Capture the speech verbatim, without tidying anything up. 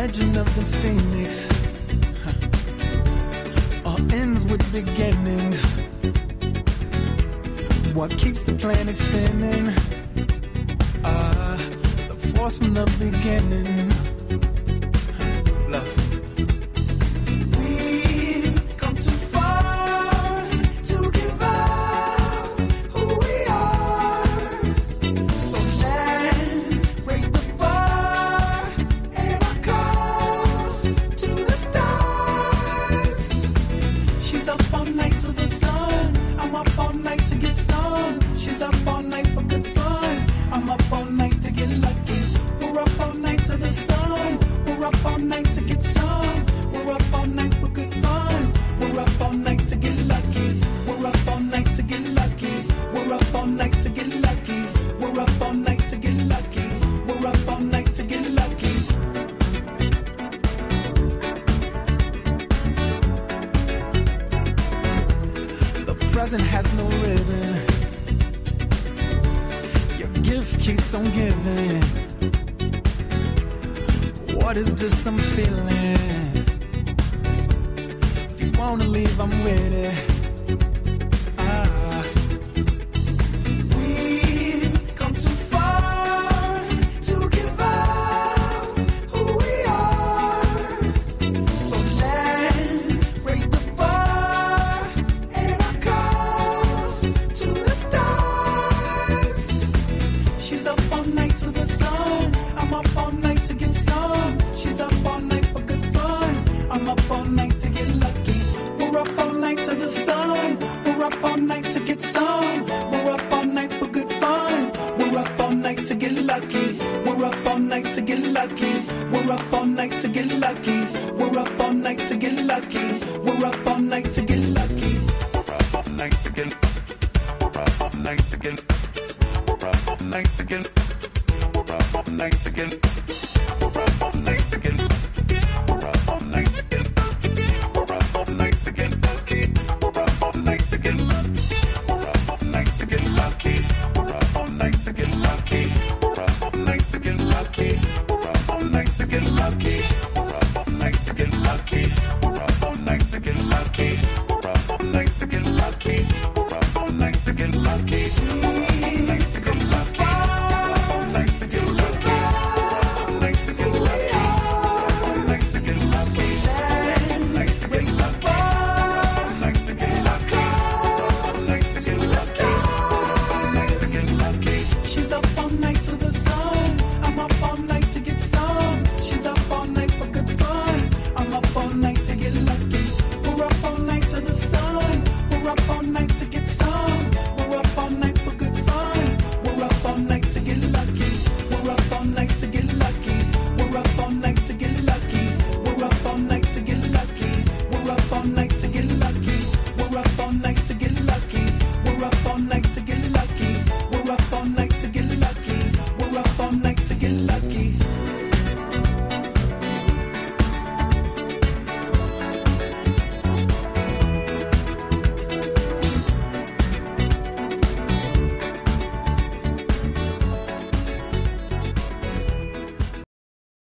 legend of the phoenix huh. all ends with beginnings. What keeps the planet spinning? Uh, the force from the beginning. Huh. Love. We've come too far to give up who we are. So let's raise the bar and our cups to the stars. She's up all night to the sun. I'm up all night to get some. She's up all night for good fun. I'm up all night to get lucky. We're up all night to the sun. We're up all night to get some. We're up all night for good fun. We're up all night to get lucky. We're up all night to get lucky. We're up all night to get lucky. We're up all night to get lucky. We're up all night to get lucky. The present has no ribbon. Your gift keeps on giving. What is this I'm feeling? If you wanna leave, I'm with it. Ah. We've come too far to give up who we are. So let's raise the bar and our cups to the stars. She's up all night to the sun. I'm up all night to get some. She's up all night for good fun. I'm up all night to get lucky. We're up all night to the sun. We're up all night to get some. We're up all night for good fun. We're up all night to get lucky. We're up all night to get lucky. We're up all night to get lucky.